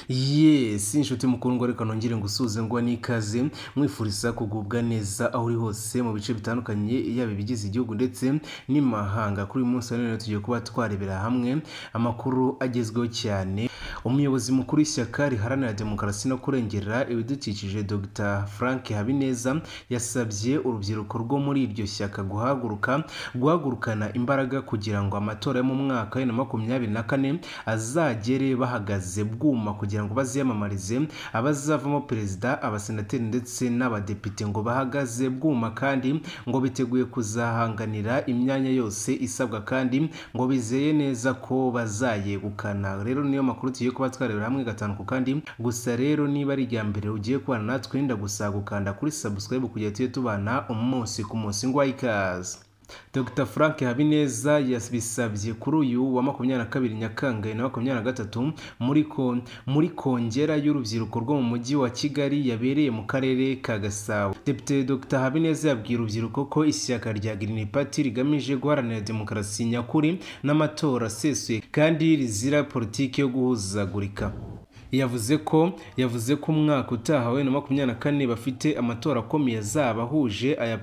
Yes, inshuti mukundwa reka nongere ngusuze ngo n'ikaze mwifuriza kugubwa neza aho uri hose mu bice bitandukanye yaba ibigize igihugu ndetse n'imahanga. Kuri uyu munsi rero tugiye kuba twarebera hamwe amakuru agezweho cyane. Umuyobozi mukuru w'ishyaka riharanira demokarasi no kurengera ibidukikije Dr. Frank Habineza yasabye urubyiruko rwo muri iryo shyaka guhagurukana imbaraga kugira ngo amatora yo mu mwaka wa 2024 azagere bahagaze bwuma kugira ngo baziyamamarize abazavamo perezida, abasenateri ndetse n'abadepite ngo bahagaze bwuma kandi ngo biteguye kuzahanganira imyanya yose isabwa kandi ngo bizeye neza ko bazayegukana. Rero niyo makuru tugiye kuba twarebera hamwe gatanu ku kandi. Gusa rero niba ari irya mbere ugiye kubana natwe ndagusa gukanda kuri subscribe kugira tujye tubana umunsi ku munsi. Ngwa ikaze. Dr. Frank Habineza yabisabye kuri uyu wa 22 Nyakanga na 2023 muri kongera y'urubyiruko rwo mu mujyi wa Kigali yabereye mu karere ka Gasabo. Depite Dr. Habineza yabwiye urubyiruko ko ishyaka rya Green Party rigamije guharanira demokarasi nyakuri n'amatora asesuye kandi rizira politiki yo guhuzagurika. Yavuze ko umwaka utaha wa 2024 bafite amatora akomeye azabahuje aya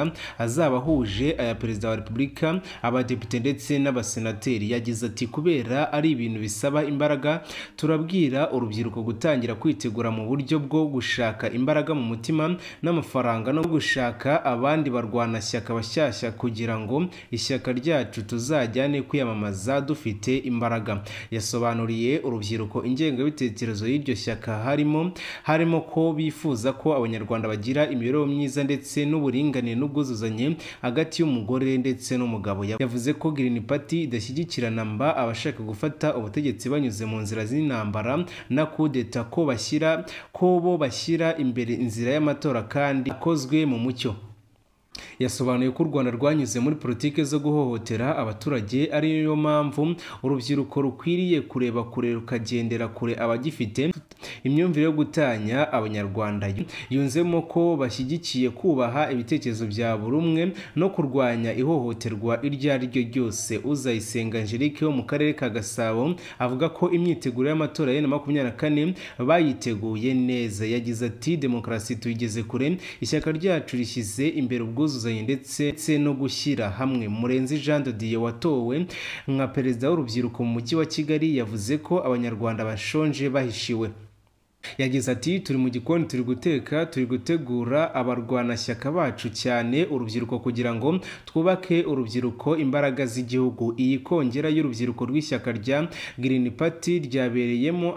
perezida wa Repubulika, abadepite ndetse n'abasenateri. Yagize ati kubera ari ibintu bisaba imbaraga, turabwira urubyiruko gutangira kwitegura mu buryo bwo gushaka imbaraga mu mutima n'amafaranga no gushaka abandi barwanashyaka bashyashya kugira ngo ishyaka ryacu tuzajyane kwiyamamaza dufite imbaraga. Yasobanuriye urubyiruko ingengabitekerezo y'iryo shyaka harimo ko bifuza ko abanyarwanda bagira imibereho myiza ndetse n'uburinganire n'ubwuzuzanye hagati y'umugore ndetse n'umugabo. Yavuze ko Green Party idashyigikirana mba abashaka gufata ubutegetsi banyuze mu nzira z'intambara na kudeta, ko bo bashyira imbere inzira y'amatora kandi akozwe mu mucyo. Yasobanuye ko u Rwanda rwanyuze muri politike zo guhohotera abaturage, ari yo mpamvu urubyiruko rukwiriye kureba kure rukagendera kure abagifite imyumvire yo gutanya abanyarwanda. Yunzemo ko bashyigikiye kubaha ibitekerezo bya buri umwe no kurwanya ihohoterwa iryo ari ryo ryose. Uzayisenga Angelique wo mu karere ka Gasabo avuga ko imyiteguro y'amatora ya 2024 bayiteguye neza. Yagize ati demokarasi tuyigeze kure, ishyaka ryacu rishyize imbere ubwuzuzanye ndetse no gushyira hamwe. Murenzi Jean de Dieu watowe nka perezida w'urubyiruko mu mujyi wa Kigali yavuze ko abanyarwanda bashonje bahishiwe. Yagize ati turi mu gikoni turi guteka, turi gutegura abarwanashyaka bacu cyane urubyiruko kugira ngo twubake urubyiruko imbaraga z'igihugu. Iyi kongera y'urubyiruko rw'ishyaka rya Green Party ryabereyemo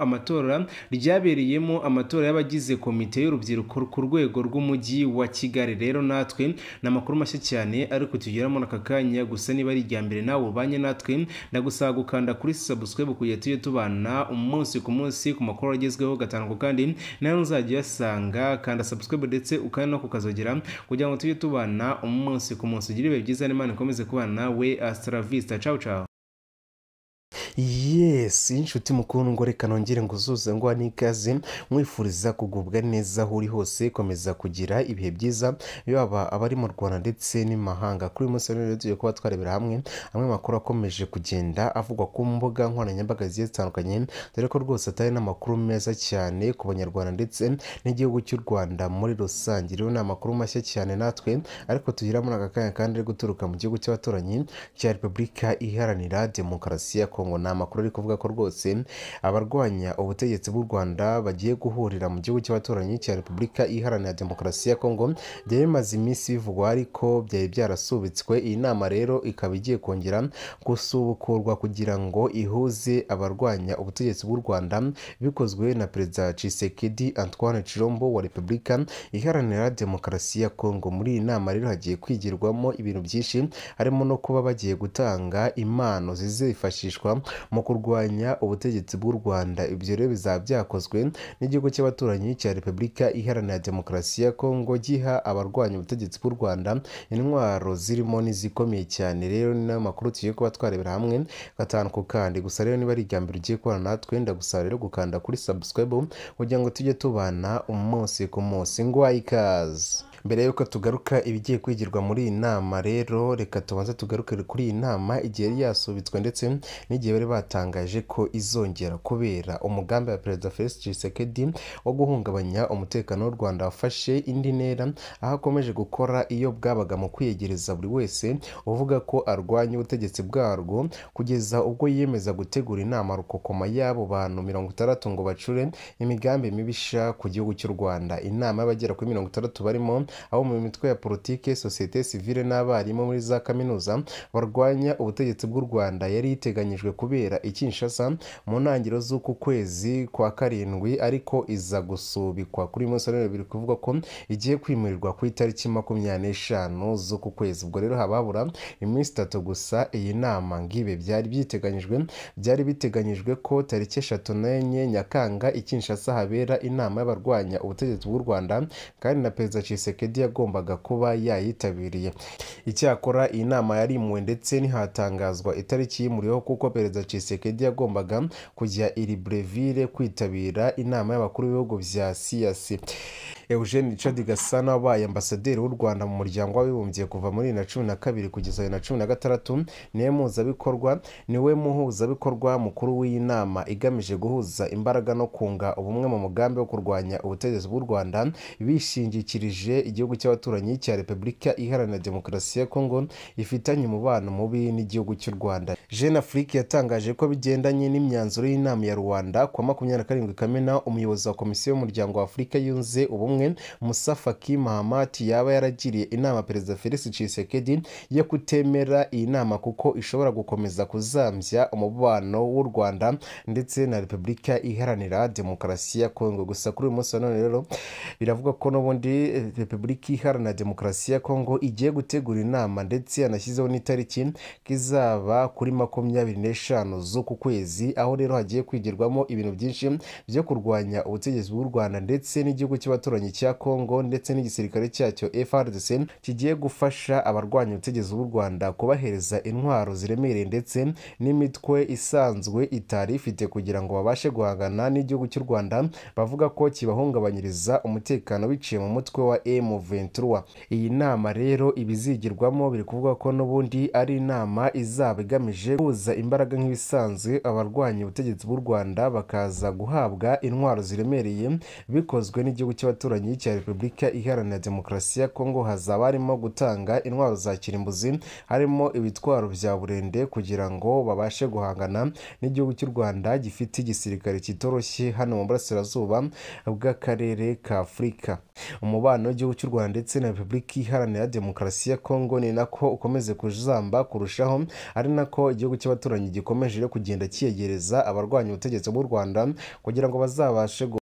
amatora y'abagize komite y'urubyiruko ku rwego rw'umujyi wa Kigali. Rero natwe n'amakuru mashya cyane ariko tugeramo n'aka kanya. Gusa niba ari irya mbere nawe ubanye natwe ndagusaba gukanda kuri subscribe kugira tujye tubana umunsi ku munsi ku makuru agezweho gatanu kandi nayo uzajya yasanga. Kanda subscribe ndetse ukana no kukazogera kugira ngo tujye tubana umunsi ku munsi. Ugire ibihe byiza n'Imana ikomeze kubana nawe. Hasta la vista, ciao ciao. Yes, inshuti mukundwa reka nongere nguzuze ngo n'ikaze mwifuriza kugubwa neza aho uri hose, komeza kugira ibihe byiza yaba abari mu Rwanda ndetse n'imahanga. Kuri munsi rero tugiye kuba twarebera hamwe makuru akomeje kugenda avugwa ku mbuga nkoranyambaga zigiye zitandukanye, dore ko rwose atari n'amakuru meza cyane ku banyarwanda ndetse n'igihugu cy'u Rwanda muri rusange. Rero n'amakuru mashya cyane natwe ariko tugira muri aka kanya kandi ari guturuka mu gihugu cy'abaturanyi cya Repubulika Iharanira Demokarasi ya Kongo. Amakuru ari kuvuga ko rwose abarwanya ubutegetsi bw'u Rwanda bagiye guhurira mu gihugu cy'abaturanyi cya Repubulika Iharanira Demokarasi ya Kongo. Byari bimaze iminsi bivugwa ariko byari byarasubitswe. Iyi nama rero ikaba igiye kongera gusubukurwa kugira ngo ihuze abarwanya ubutegetsi bw'u Rwanda, bikozwe na Perezida Tshisekedi Antoine Chilombo wa Repubulika Iharanira Demokarasi ya Kongo. Muri iyi nama rero hagiye kwigirwamo ibintu byinshi, harimo no kuba bagiye gutanga impano zizifashishwa mu kurwanya ubutegetsi bw'u Rwanda. Ibyo rero bizaba byakozwe n'igihugu cy'abaturanyi cya Repubulika Iharanira Demokarasi ya Kongo giha abarwanya ubutegetsi bw'u Rwanda intwaro zirimo n'izikomeye cyane. Rero ni amakuru tugiye kuba twarebera hamwe gatanu ku kandi. Gusa rero niba ari irya mbere ugiye kubana natwe ndagusaba rero gukanda kuri subscribe kugira ngo tujye tubana umunsi ku munsi. Ngwa ikaze. Mbere yuko tugaruka ibigiye kwigirwa muri iyi nama rero reka tubanze tugaruke kuri iyi nama igihe yari yasubitswe ndetse n'igihe bari batangaje ko izongera kubera umugambi wa Perezida Felix Tshisekedi wo guhungabanya umutekano w'u Rwanda wafashe indi ntera, aho akomeje gukora iyo bwabaga mu kwiyegereza buri wese uvuga ko arwanya ubutegetsi bwarwo, kugeza ubwo yiyemeza gutegura inama rukokoma y'abo bantu 60 ngo bacure imigambi mibisha ku gihugu cy'u Rwanda. Inama y'abagera kuri 60 barimo abo mu mitwe ya politike, societe civile n'abarimu muri za kaminuza barwanya ubutegetsi bw'u Rwanda yari iteganyijwe kubera i Kinshasa mu ntangiriro z'uku kwezi kwa karindwi, ariko iza gusubikwa kuri munsi wa bibiri kuvuga ko igiye kwimurirwa ku itariki 25 z'uku kwezi. Ubwo rero hababura iminsi 3 gusa iyi nama ngibe byari biteganyijwe ko tariki 3 n'enye Nyakanga i Kinshasa habera inama y'abarwanya ubutegetsi bw'u Rwanda, kandi na Perezida Tshisekedi yagombaga kuba yayitabiriye. Icyakora iyi nama yarimuwe ndetse ntihatangazwa itariki yimuriweho, kuko Perezida Tshisekedi yagombaga kujya i Libreville kwitabira inama y'abakuru b'ibihugu bya CEEAC. Eugene Gasana wabaye ambasaderi w'u Rwanda mu muryango w'abibumbye kuva muri 2012 kugeza 2016 niwe muhuzabikorwa mukuru w'iyi nama igamije guhuza imbaraga no kunga ubumwe mu mugambi wo kurwanya ubutegetsi bw'u Rwanda bishingikirije igihugu cy'abaturanyi cya Repubulika Iharanira Demokarasi ya Kongo ifitanye umubano mubi n'igihugu cy'u Rwanda. Jeune Afrique yatangaje ko bigendanye n'imyanzuro y'inama ya Rwanda kwa 27 Kamena, umuyobozi wa komisiyo y'umuryango wa Afurika yunze ubumwe Musa Faki Mahamat yaba yaragiriye inama Perezida Felix Tshisekedi yo kutemera iyi nama kuko ishobora gukomeza kuzambya umubano w'u Rwanda ndetse na Repubulika Iharanira Demokarasi ya Kongo. Gusa kuri uyu munsi none rero biravuga ko n'ubundi Repubulika Iharanira Demokarasi ya Kongo igiye gutegura inama ndetse yanashyizeho n'itariki kizaba kuri 25 z'uku kwezi, aho rero hagiye kwigirwamo ibintu byinshi byo kurwanya ubutegetsi bw'u Rwanda ndetse n'igihugu cy'abaturanyi cya Kongo ndetse n'igisirikare cyacyo FARDC kigiye gufasha abarwanya ubutegetsi bw'u Rwanda kubahereza intwaro ziremereye ndetse n'imitwe isanzwe itari ifite kugira ngo babashe guhangana n'igihugu cy'u Rwanda bavuga ko kibahungabanyiriza umutekano biciye mu mutwe wa M23. Iyi nama rero ibizigirwamo biri kuvuga ko n'ubundi ari inama izaba igamije kuza imbaraga nk'ibisanzwe abarwanya ubutegetsi bw'u Rwanda bakaza guhabwa intwaro ziremereye bikozwe n'igihugu cy'abaturanyi cya Repubulika Iharanira Demokarasi ya Kongo. Hazaba harimo gutanga intwaro za kirimbuzi, harimo ibitwaro bya burende kugira ngo babashe guhangana n'igihugu cy'u Rwanda gifite igisirikare kitoroshye hano mu burasirazuba bw'akarere ka Afurika. Umubano w'igihugu cy'u Rwanda ndetse na Repubulika Iharanira Demokarasi ya Kongo ni nako ukomeze kuzamba kurushaho, ari nako igihugu cy'abaturanyi gikomeje kugenda kiyegereza abarwanya ubutegetsi bw'u Rwanda kugira ngo bazabashe